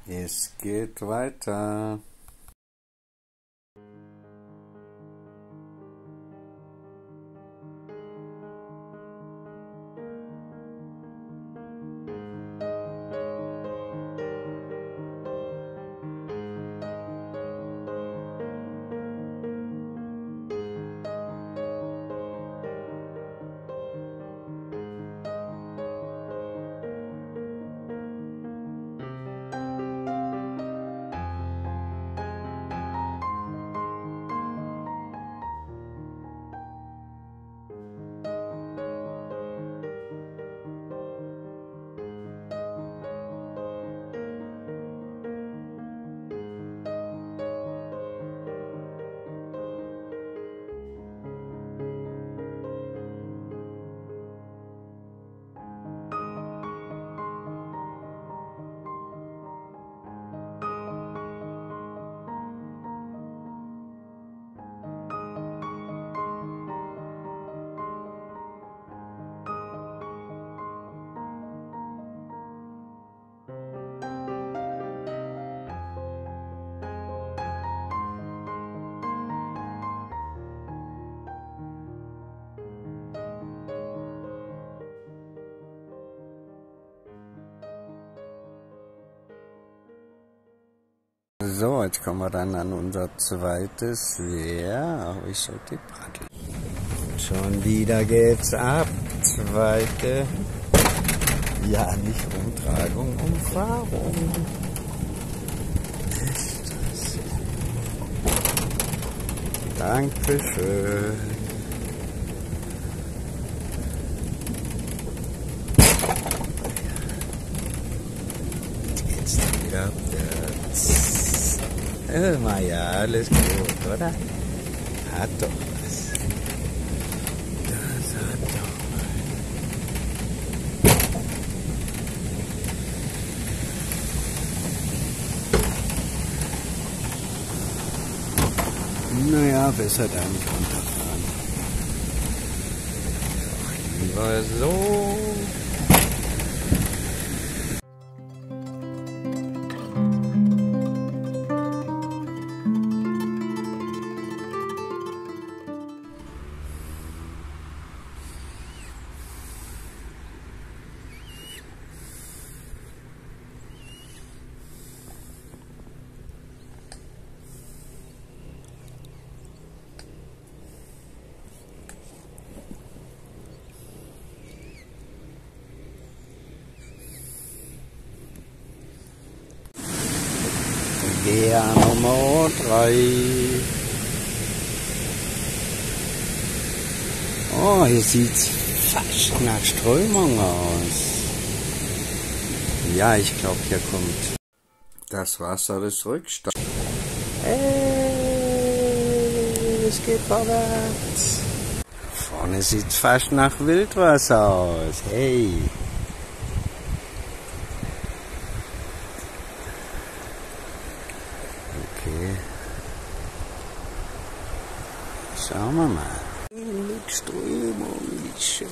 Es geht weiter. So, jetzt kommen wir dann an unser zweites Wehr. Oh, ich sollte die Brattel. Schon wieder geht's ab. Zweite, ja nicht Umtragung, Umfahrung. Ist das? Dankeschön. Jetzt geht's dann wieder abwärts. Ja, alles gut, oder? Hat doch was. Das hat doch was. Naja, besser da nicht runterfahren. Lieber so. Der Nummer 3. Oh, hier sieht's fast nach Strömung aus. Ja, ich glaube, hier kommt das Wasser des Rückstands. Es geht vorwärts. Vorne sieht's fast nach Wildwasser aus. Hey. Okay. Schauen wir mal. Mit Strömung, wie schön.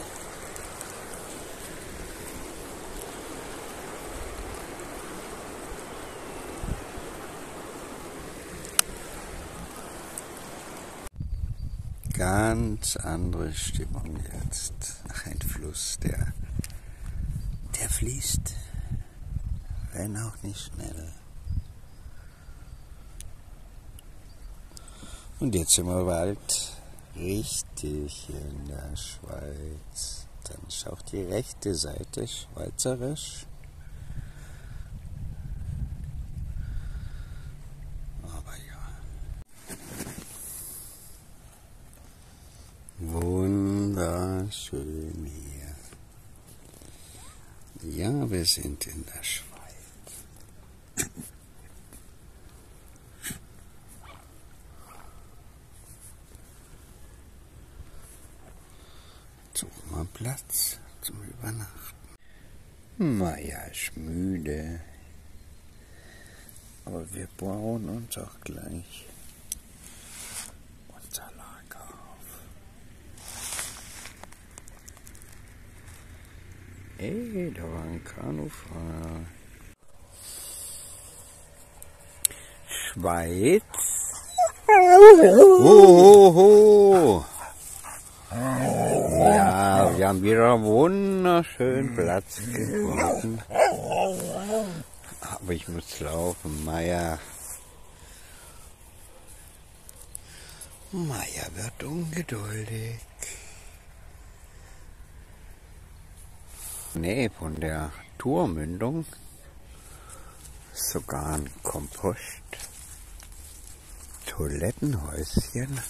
Ganz andere Stimmung jetzt. Ein Fluss, der fließt, wenn auch nicht schnell. Und jetzt sind wir bald richtig in der Schweiz. Dann ist auch die rechte Seite schweizerisch. Aber ja. Wunderschön hier. Ja, wir sind in der Schweiz. Suchen wir Platz zum Übernachten. Maja ist müde. Aber wir bauen uns auch gleich unser Lager auf. Ey, da war ein Kanufahrer. Schweiz. Hohoho. Ja, wir haben wieder wunderschönen Platz gefunden. Aber ich muss laufen, Meier. Meier wird ungeduldig. Nee, von der Tourmündung ist sogar ein Kompost. Toilettenhäuschen.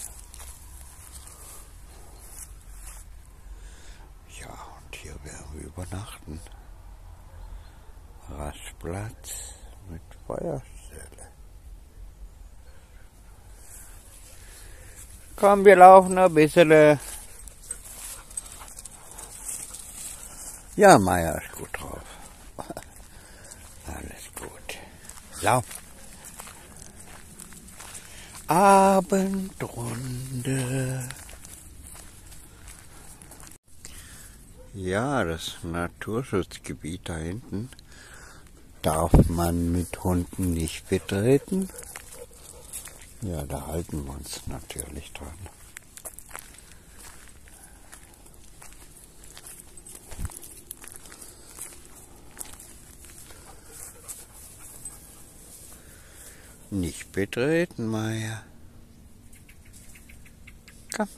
Ja, und hier werden wir übernachten. Rastplatz mit Feuerstelle. Komm, wir laufen ein bisschen. Ja, Meier ist gut drauf. Alles gut. Lauf. Abendrunde. Ja, das Naturschutzgebiet da hinten darf man mit Hunden nicht betreten. Ja, da halten wir uns natürlich dran. Nicht betreten, Meier. Komm.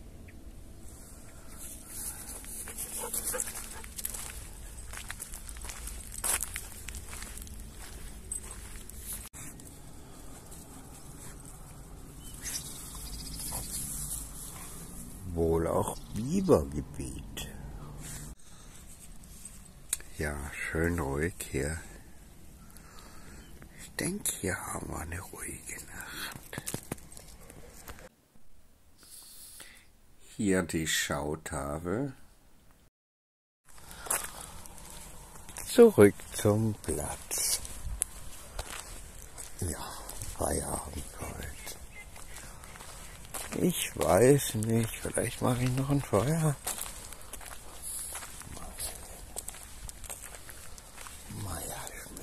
Wohl auch Bibergebiet. Ja, schön ruhig hier. Ich denke, hier haben wir eine ruhige Nacht. Hier die Schautafel. Zurück zum Platz. Ja, Feierabend heute. Ich weiß nicht, vielleicht mache ich noch ein Feuer. Meier ist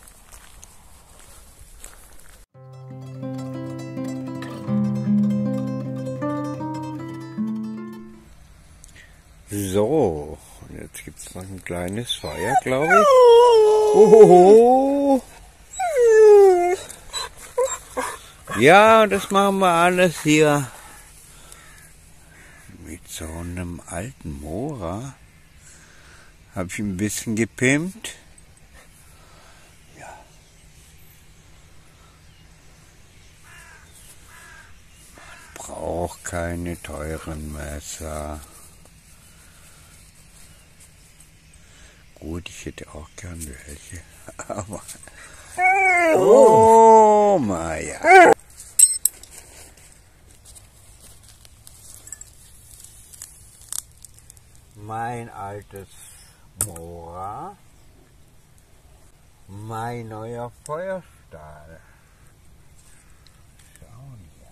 müde. So, und jetzt gibt es noch ein kleines Feuer, glaube ich. Ohoho. Ja, das machen wir alles hier mit so einem alten Mora. Habe ich ein bisschen gepimpt. Ja. Man braucht keine teuren Messer. Gut, ich hätte auch gern welche, aber... Oh, Meier. Mein altes Mora. Mein neuer Feuerstahl. Schauen wir.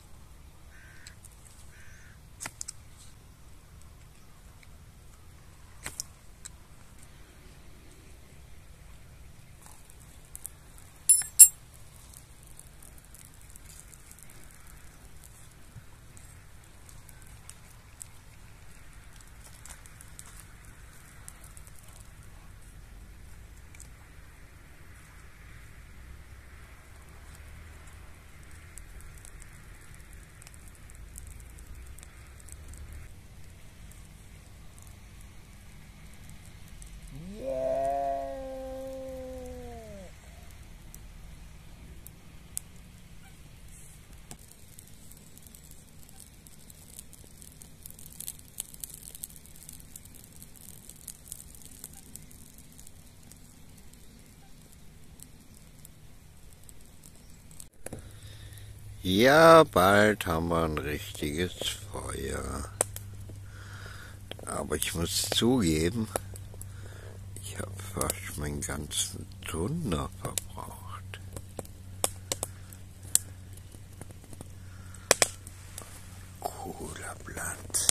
Ja, bald haben wir ein richtiges Feuer. Aber ich muss zugeben, ich habe fast meinen ganzen Zunder verbraucht. Cooler Platz.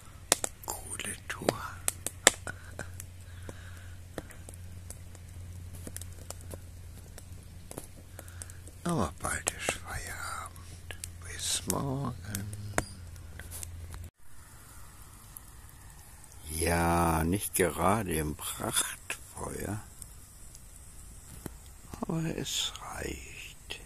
Coole Tour. Aber bald ist Feierabend. Bis morgen. Ja, nicht gerade im Prachtfeuer, aber es reicht.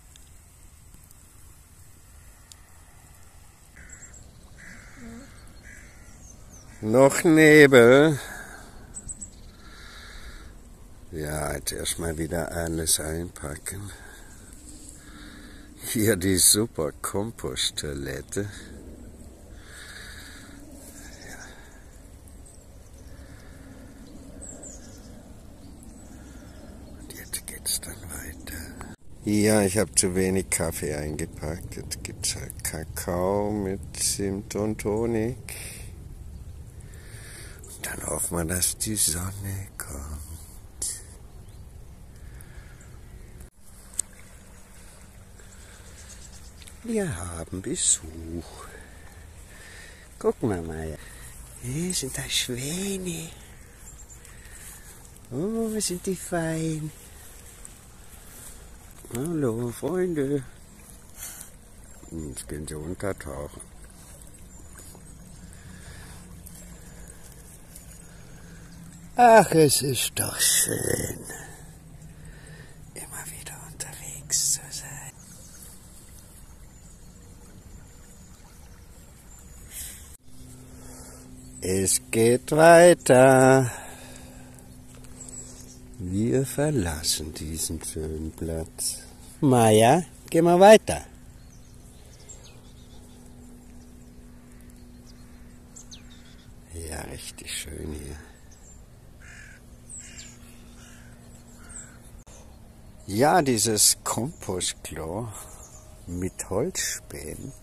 Noch Nebel. Ja, jetzt erstmal wieder alles einpacken. Hier die super Komposttoilette. Und jetzt geht's dann weiter. Ja, ich habe zu wenig Kaffee eingepackt. Jetzt gibt's halt Kakao mit Zimt und Honig. Und dann hoffen wir, dass die Sonne kommt. Wir haben Besuch. Gucken wir mal. Hier sind da Schwäne. Oh, sind die fein. Hallo, Freunde. Jetzt gehen sie untertauchen. Ach, es ist doch schön, immer wieder unterwegs zu sein. Es geht weiter. Wir verlassen diesen schönen Platz. Maja, geh mal weiter. Ja, richtig schön hier. Ja, dieses Kompostklo mit Holzspänen.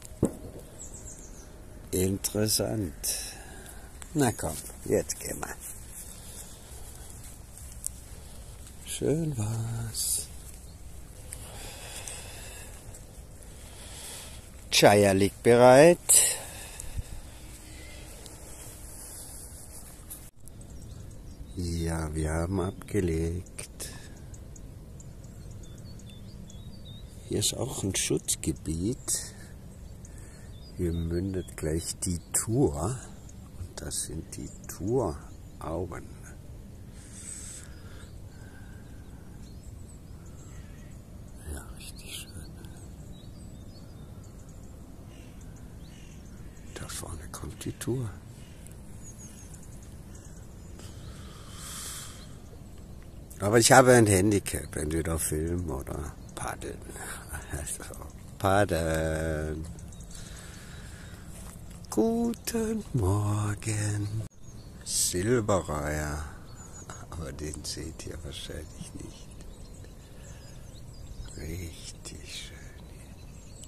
Interessant. Na komm, jetzt gehen wir. Schön war's. Chaya liegt bereit. Ja, wir haben abgelegt. Hier ist auch ein Schutzgebiet. Hier mündet gleich die Thur. Und das sind die Thuraugen. Ja, richtig schön. Da vorne kommt die Thur. Aber ich habe ein Handicap, entweder filmen oder paddeln. Also, paddeln. Guten Morgen. Silberreiher. Aber den seht ihr wahrscheinlich nicht. Richtig schön hier.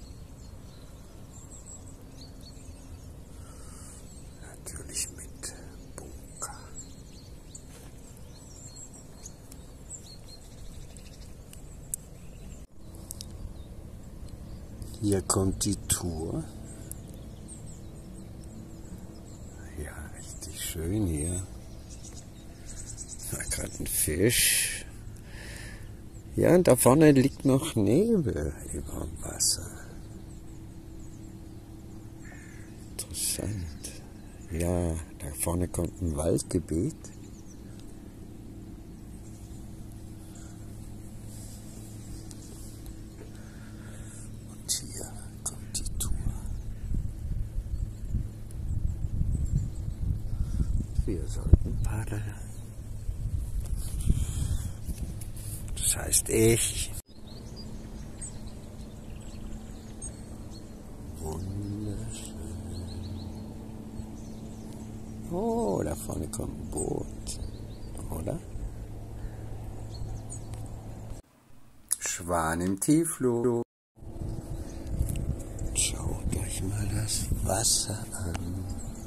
Natürlich mit Bunker. Hier kommt die Thur. Ja, richtig schön hier. Da gerade ein Fisch. Ja, und da vorne liegt noch Nebel über dem Wasser. Interessant. Ja, da vorne kommt ein Waldgebiet. Und hier kommt die Thur. Wir sollten paddeln. Das heißt ich. Wunderschön. Oh, da vorne kommt ein Boot. Oder? Schwan im Tiefflug. Schaut euch mal das Wasser an.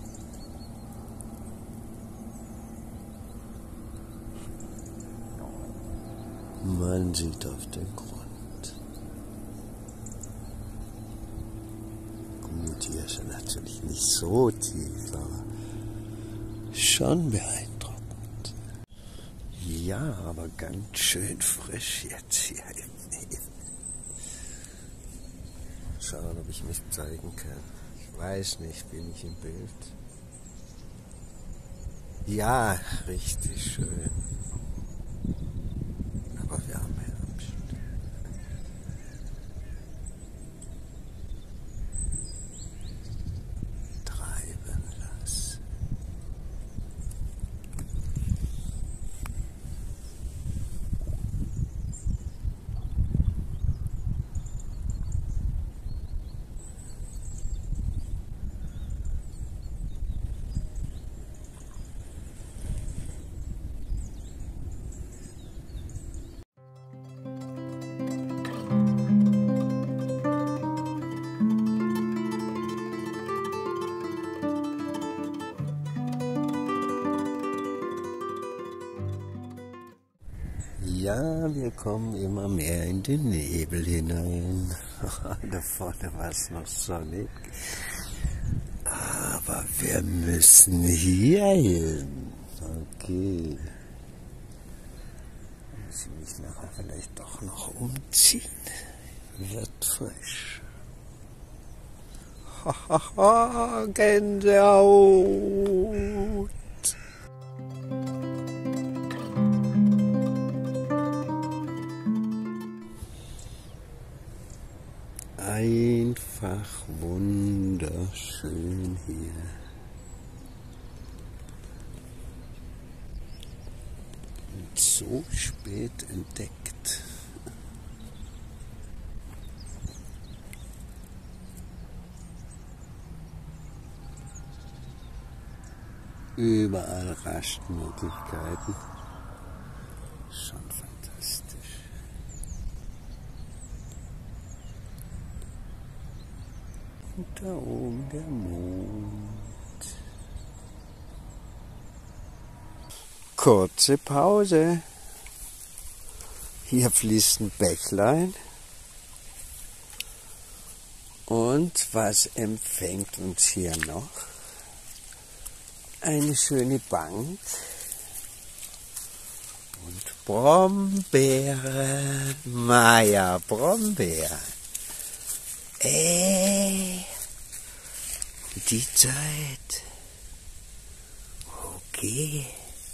Man sieht auf den Grund. Gut, hier ist er natürlich nicht so tief, aber schon beeindruckend. Ja, aber ganz schön frisch jetzt hier im Nebel. schauen, ob ich mich zeigen kann. Ich weiß nicht, bin ich im Bild? Ja, richtig schön. Aber wir haben Herbst. Treiben lassen. Ja, wir kommen immer mehr in den Nebel hinein. Da vorne war es noch sonnig. Aber wir müssen hier hin. Okay. Muss ich mich nachher vielleicht doch noch umziehen. Wird frisch. Hahaha, Gänsehaut. Einfach wunderschön hier. Und so spät entdeckt. Überall Rastmöglichkeiten. Schon fantastisch. Und da oben der Mond. Kurze Pause. Hier fließt ein Bächlein. Und was empfängt uns hier noch? Eine schöne Bank. Und Brombeeren. Maja, Brombeeren. Die Zeit. Okay.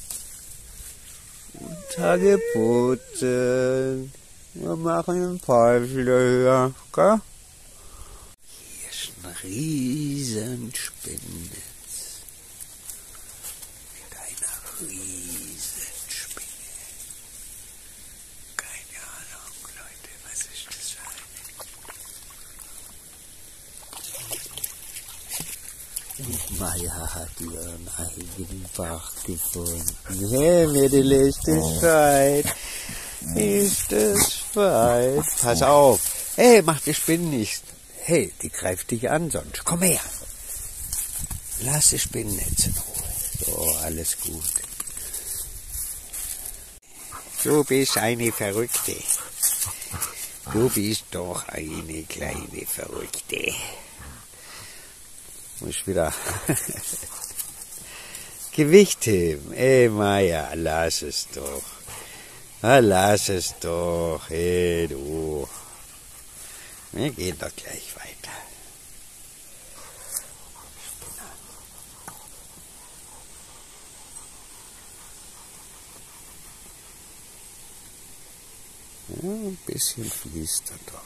Und Hagebutten. Wir machen ein paar wieder höher, gell? Hier ist ein Riesenspinnennetz. Mit einer Riesenspinne. Keine Ahnung, Leute, was ist das für eine? Und Maja hat ihren eigenen Bach gefunden. Hey, Mädel, ist es weit? Ist es weit? Pass auf. Hey, mach die Spinnen nicht. Hey, die greift dich an sonst. Komm her. Lass die Spinnennetze in Ruhe. So, alles gut. Du bist eine Verrückte. Du bist doch eine kleine Verrückte. Muss wieder Gewicht heben. Ey, Maja, lass es doch. Na, lass es doch. Hey, du. Wir gehen doch gleich weiter. Ja, ein bisschen fließt er doch.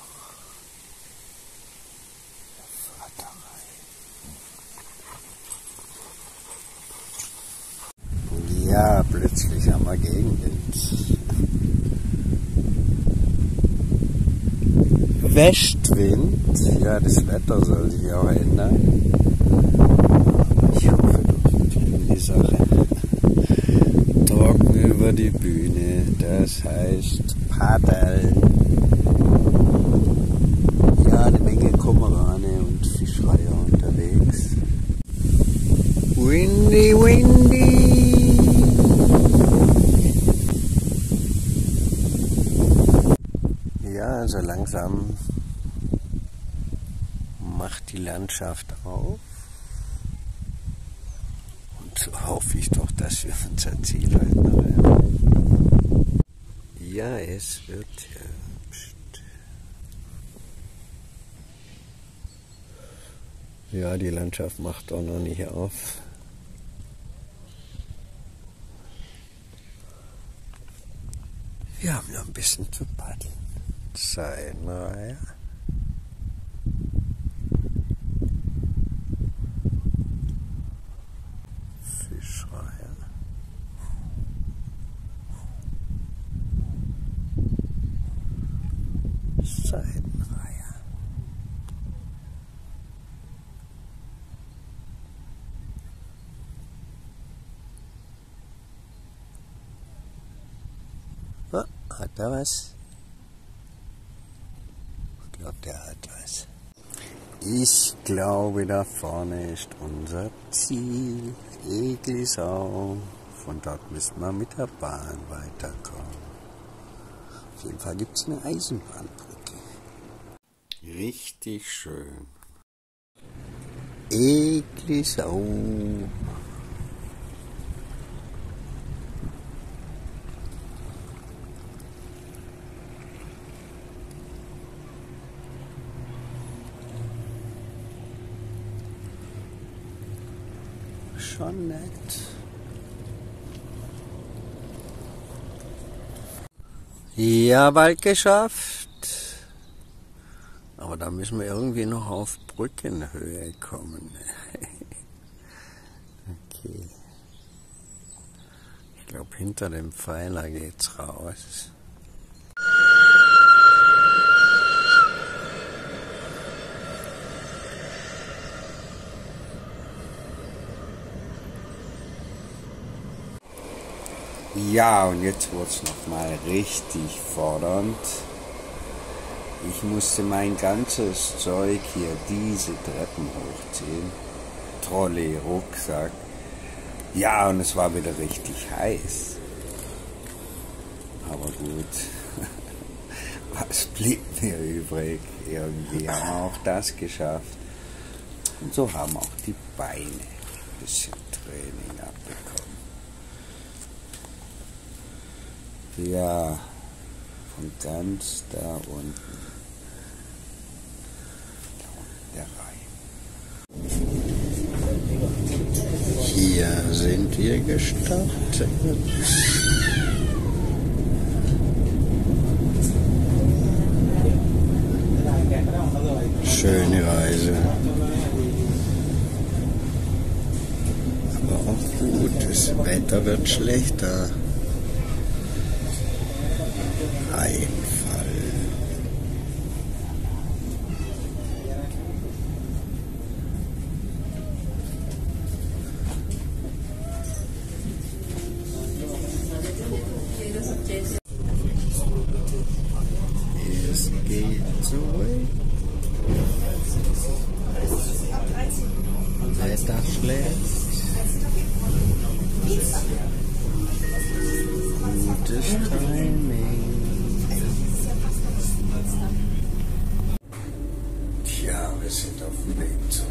Ja, plötzlich haben wir Gegenwind. Westwind. Ja, das Wetter soll sich auch ändern. Ich hoffe, wir kriegen die Sache trocken über die Bühne. Das heißt Paddeln. Ja, eine Menge Kormorane und Fischreiher unterwegs. Windy, windy. Ja, also langsam macht die Landschaft auf. Und so hoffe ich doch, dass wir unser Ziel heute noch erreichen. Ja, es wird Herbst. Ja, die Landschaft macht auch noch nicht auf. Wir haben noch ein bisschen zu paddeln. Seidenreihe. Fischreihe. Seidenreihe. Oh, hat er was? Ich glaube, der hat was. Ich glaube, da vorne ist unser Ziel. Eglisau. Von dort müssen wir mit der Bahn weiterkommen. Auf jeden Fall gibt es eine Eisenbahnbrücke. Richtig schön. Eglisau. Schon nett. Ja, bald geschafft. Aber da müssen wir irgendwie noch auf Brückenhöhe kommen. Okay. Ich glaube, hinter dem Pfeiler geht's raus. Ja, und jetzt wurde es nochmal richtig fordernd. Ich musste mein ganzes Zeug hier diese Treppen hochziehen. Trolley, Rucksack. Ja, und es war wieder richtig heiß. Aber gut, was blieb mir übrig? Irgendwie haben wir auch das geschafft. Und so haben auch die Beine ein bisschen Training abbekommen. Ja, von ganz da unten. Da unten der Rhein. Hier sind wir gestartet. Schöne Reise. Aber auch gut, das Wetter wird schlechter. Einfall. Es geht zurück. Wetter schlecht. Gutes Timing. Tja, wir sind auf dem Weg zurück.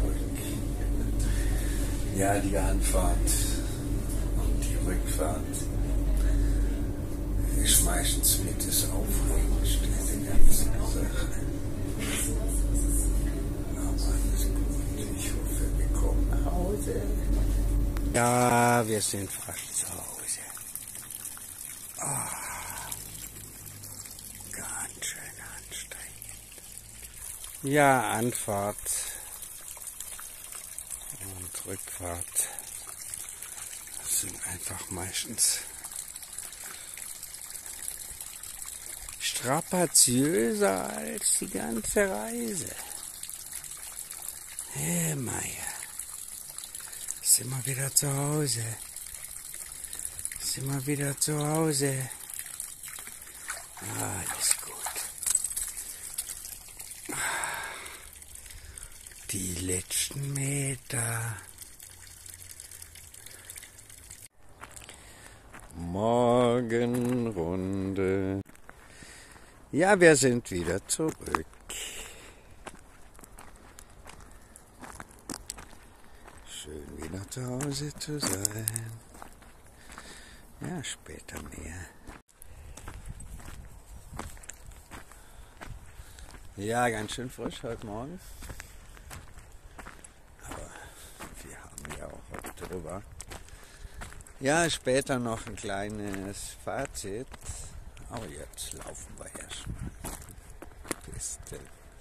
Ja, die Anfahrt und die Rückfahrt ist meistens mit das Aufregendste der ganzen Sache. Aber alles gut. Ich hoffe, wir kommen nach Hause. Ja, wir sind fast zu Hause. Oh, ganz schön anstrengend. Ja, Anfahrt und Rückfahrt sind einfach meistens strapaziöser als die ganze Reise. Hey Meier, sind wir wieder zu Hause? Sind wir wieder zu Hause? Alles gut. Die letzten Meter. Morgenrunde. Ja, wir sind wieder zurück. Schön wieder zu Hause zu sein. Ja, später mehr. Ja, ganz schön frisch heute Morgen. drüber. Ja, später noch ein kleines Fazit. Aber jetzt laufen wir erstmal. Piste.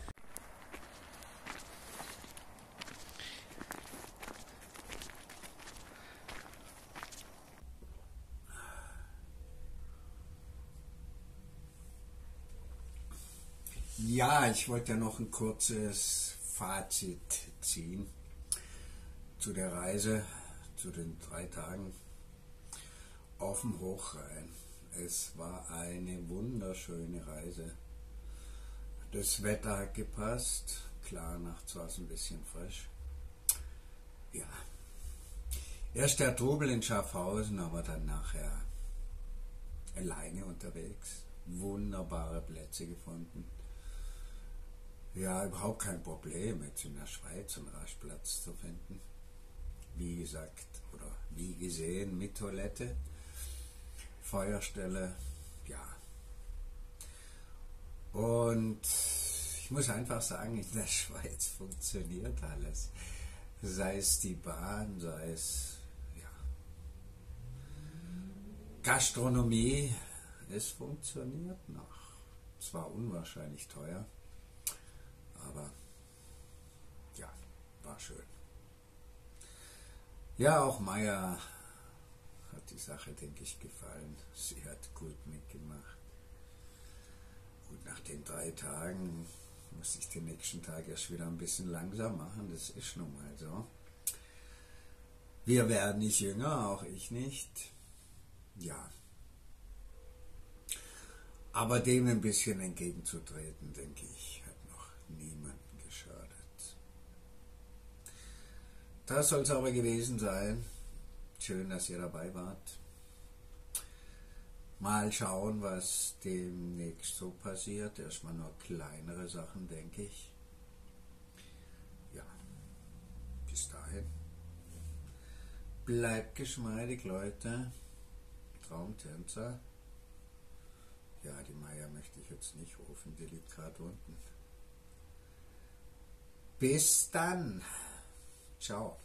Ja, ich wollte ja noch ein kurzes Fazit ziehen zu der Reise, zu den 3 Tagen auf dem Hochrhein. Es war eine wunderschöne Reise. Das Wetter hat gepasst. Klar, nachts war es ein bisschen frisch. Ja. Erst der Trubel in Schaffhausen, aber dann nachher alleine unterwegs. Wunderbare Plätze gefunden. Ja, überhaupt kein Problem, jetzt in der Schweiz einen Rastplatz zu finden. Wie gesagt, oder wie gesehen, mit Toilette, Feuerstelle, ja. Und ich muss einfach sagen, in der Schweiz funktioniert alles. Sei es die Bahn, sei es ja, Gastronomie, es funktioniert noch. Zwar unwahrscheinlich teuer, aber ja, war schön. Ja, auch Maya hat die Sache, denke ich, gefallen. Sie hat gut mitgemacht. Gut, nach den 3 Tagen muss ich den nächsten Tag erst wieder ein bisschen langsam machen. Das ist nun mal so. Wir werden nicht jünger, auch ich nicht. Ja. Aber dem ein bisschen entgegenzutreten, denke ich, hat noch niemanden geschadet. Das soll es aber gewesen sein. Schön, dass ihr dabei wart. Mal schauen, was demnächst so passiert. Erstmal nur kleinere Sachen, denke ich. Ja, bis dahin. Bleibt geschmeidig, Leute. Traumtänzer. Ja, die Maya möchte ich jetzt nicht rufen, die liegt gerade unten. Bis dann. Ciao.